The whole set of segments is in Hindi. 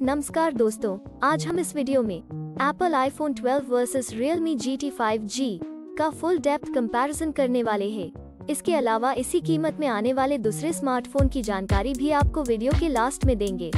नमस्कार दोस्तों, आज हम इस वीडियो में Apple iPhone 12 versus Realme GT 5G का फुल डेप्थ कंपैरिजन करने वाले हैं। इसके अलावा इसी कीमत में आने वाले दूसरे स्मार्टफोन की जानकारी भी आपको वीडियो के लास्ट में देंगे।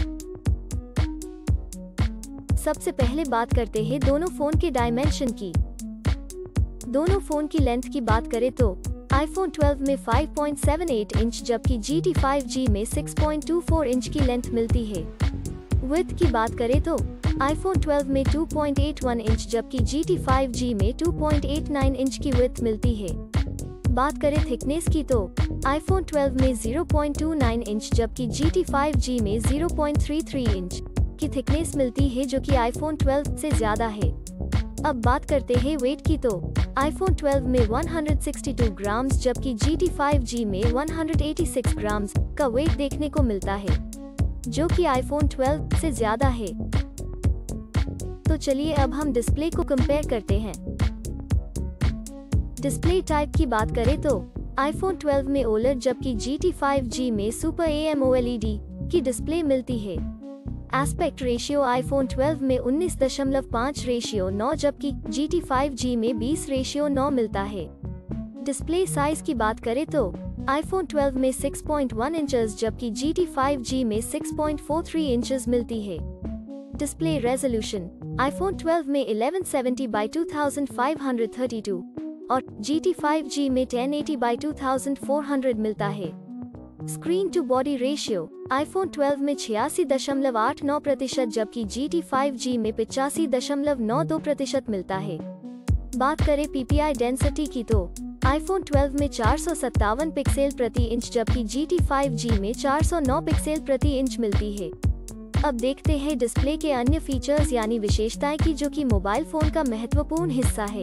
सबसे पहले बात करते हैं दोनों फोन के डायमेंशन की। दोनों फोन की लेंथ की बात करें तो iPhone 12 में 5.78 इंच जबकि GT 5G में 6.24 इंच की लेंथ मिलती है। विड्थ की बात करें तो iPhone 12 में 2.81 इंच जबकि GT 5G में 2.89 इंच की विड्थ मिलती है। बात करें थिकनेस की तो iPhone 12 में 0.29 इंच जबकि GT 5G में 0.33 इंच की थिकनेस मिलती है, जो कि iPhone 12 से ज्यादा है। अब बात करते हैं वेट की तो iPhone 12 में 162 ग्राम्स जबकि GT 5G में 186 ग्राम्स का वेट देखने को मिलता है, जो कि iPhone 12 से ज्यादा है। तो चलिए अब हम डिस्प्ले को कंपेयर करते हैं। डिस्प्ले टाइप की बात करें तो iPhone 12 में OLED जबकि GT 5G में Super AMOLED की डिस्प्ले मिलती है। एस्पेक्ट रेशियो iPhone 12 में 19.5:9 जबकि GT 5G में 20:9 मिलता है। डिस्प्ले साइज की बात करें तो iPhone 12 में 6.1 इंचेस जबकि GT 5G में 6.43 इंचेस मिलती है। डिस्प्ले रेजोल्यूशन iPhone 12 में 1170x2532 और GT 5G में 1080x2400 मिलता है। Screen to body ratio iPhone 12 में 86.89% जबकि GT 5G में 85.92% मिलता है। बात करें PPI डेंसिटी की तो iPhone 12 में 457 पिक्सेल प्रति इंच जबकि GT 5G में 409 पिक्सेल प्रति इंच मिलती है। अब देखते हैं डिस्प्ले के अन्य फीचर्स यानी विशेषताएं की, जो कि मोबाइल फोन का महत्वपूर्ण हिस्सा है।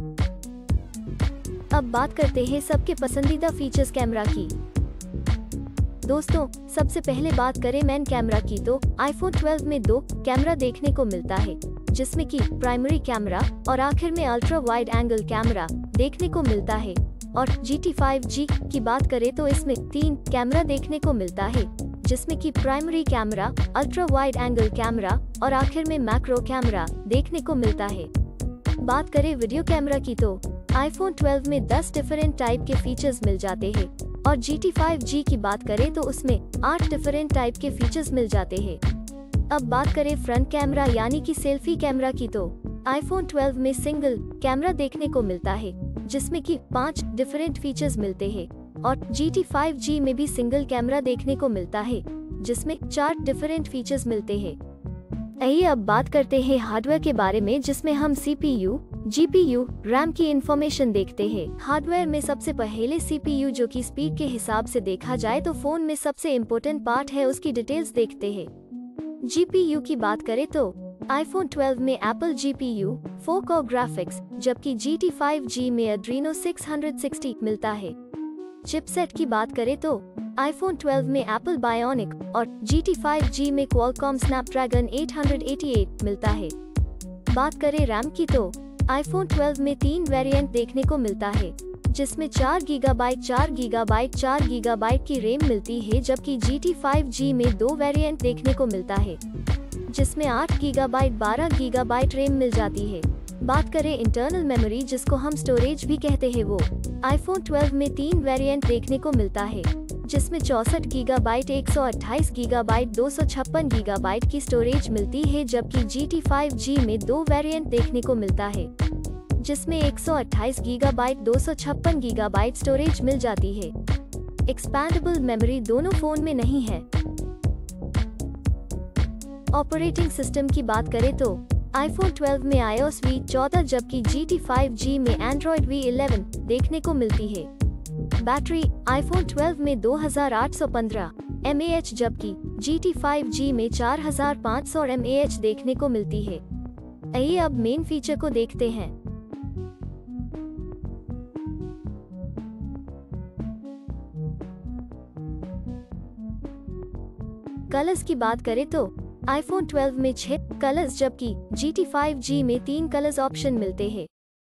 अब बात करते हैं सबके पसंदीदा फीचर्स कैमरा की। दोस्तों, सबसे पहले बात करें मेन कैमरा की तो iPhone 12 में 2 कैमरा देखने को मिलता है, जिसमें कि प्राइमरी कैमरा और आखिर में अल्ट्रा वाइड एंगल कैमरा देखने को मिलता है। और GT 5G की बात करें तो इसमें 3 कैमरा देखने को मिलता है, जिसमें कि primary camera, ultra wide angle camera और आखिर में मैक्रो कैमरा देखने को मिलता है। बात करें वीडियो कैमरा की तो iPhone 12 में 10 डिफरेंट टाइप के फीचर्स मिल जाते हैं और GT 5G की बात करें तो उसमें 8 डिफरेंट टाइप के फीचर्स मिल जाते हैं। अब बात करें फ्रंट कैमरा यानी कि सेल्फी कैमरा की तो iPhone 12 में सिंगल कैमरा देखने को मिलता है, जिसमें कि 5 डिफरेंट फीचर्स मिलते हैं और GT 5G में भी सिंगल कैमरा देखने को मिलता है, जिसमें 4 डिफरेंट फीचर्स मिलते हैं। आइए अब बात करते हैं हार्डवेयर के बारे में, जिसमें हम CPU, GPU, RAM की इंफॉर्मेशन देखते हैं। हार्डवेयर में सबसे पहले CPU, जो कि स्पीड के हिसाब से देखा जाए तो फोन में सबसे इम्पोर्टेंट पार्ट है, उसकी डिटेल्स देखते हैं। GPU की बात करें तो iPhone 12 में Apple GPU 4 कोर ग्राफिक्स जबकि GT 5G में Adreno 660 मिलता है। चिपसेट की बात करें तो iPhone 12 में Apple Bionic और GT 5G में Qualcomm Snapdragon 888 मिलता है। बात करें RAM की तो iPhone 12 में 3 वेरिएंट देखने को मिलता है, जिसमें 4 GB, 4 GB, 4 GB की रैम मिलती है, जबकि GT 5G में 2 वेरिएंट देखने को मिलता है, जिसमें 8 GB, 12 GB रैम मिल जाती है। बात करें इंटरनल मेमोरी, जिसको हम स्टोरेज भी कहते हैं, वो iPhone 12 में 3 वेरिएंट देखने को मिलता है, जिसमें 64 GB, 128 GB, 256 GB की स्टोरेज मिलती है, जबकि GT 5G में 2 वेरिएंट देखने को मिलता है, जिसमें 128 GB, 256 GB स्टोरेज मिल जाती है। एक्सपैंडेबल मेमोरी दोनों फोन में नहीं है। ऑपरेटिंग सिस्टम की बात करें तो iPhone 12 में iOS V14 जबकि GT 5G में Android V11 देखने को मिलती है। बैटरी iPhone 12 में 2815 mAh जबकि GT 5G में 4500 mAh देखने को मिलती है। आइए अब मेन फीचर को देखते हैं। कलर्स की बात करें तो iPhone 12 में 6 कलर्स जबकि GT 5G में 3 कलर्स ऑप्शन मिलते हैं।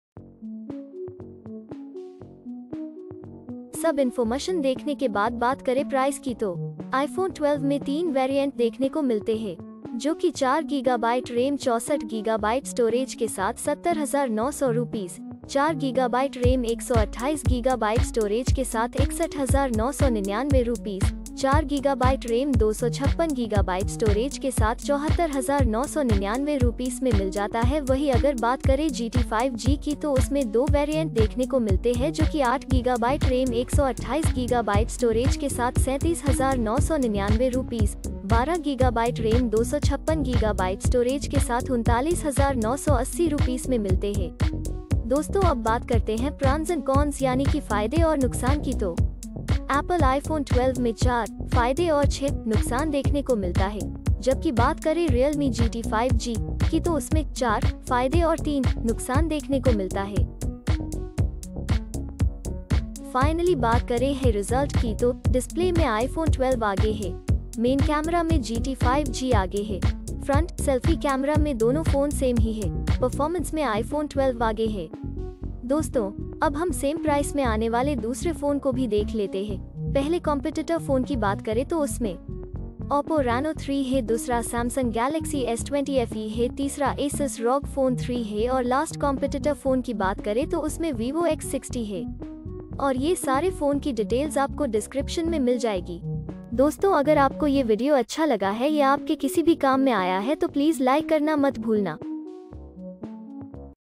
सब इन्फॉर्मेशन देखने के बाद बात करें प्राइस की तो iPhone 12 में 3 वेरिएंट देखने को मिलते हैं, जो कि 4 गीगाबाइट रैम 64 गीगाबाइट स्टोरेज के साथ 70,900 rupees, 4 gigabyte RAM 128 gigabyte storage के साथ 61,999 rupees, 4 gigabyte RAM 256 gigabyte storage के साथ 74,999 रुपीस में मिल जाता है। वही अगर बात करें GT 5G की तो उसमें दो वेरिएंट देखने को मिलते हैं, जो कि 8 गीगाबाइट रैम 128 गीगाबाइट स्टोरेज के साथ 37,999 rupees, 12 gigabyte RAM 256 gigabyte storage के साथ 39,980 रुपीस में मिलते हैं। दोस्तों अब बात करते हैं प्रॉन्स एंड कॉन्स यानी कि फायदे और नुकसान की। तो एप्पल आईफोन 12 में 4 फायदे और 6 नुकसान देखने को मिलता है, जबकि बात करें Realme GT 5G की तो उसमें 4 फायदे और 3 नुकसान देखने को मिलता है। फाइनली बात करें है रिजल्ट की तो डिस्प्ले में आईफोन 12 आगे है, मेन कैमरा में GT 5G आगे है, फ्रंट सेल्फी कैमरा में दोनों फोन सेम ही है, परफॉर्मेंस में आईफोन 12 आगे है। दोस्तों अब हम सेम प्राइस में आने वाले दूसरे फोन को भी देख लेते हैं। पहले कॉम्पिटिटर फोन की बात करें तो उसमें Oppo Reno 3 है, दूसरा Samsung Galaxy S20 FE है, तीसरा Asus ROG Phone 3 है और लास्ट कॉम्पिटिटर फोन की बात करें तो उसमें Vivo X60 है। और ये सारे फोन की डिटेल्स आपको डिस्क्रिप्शन में मिल जाएगी। दोस्तों अगर आपको ये वीडियो अच्छा लगा है या आपके किसी भी काम में आया है तो प्लीज लाइक करना मत भूलना।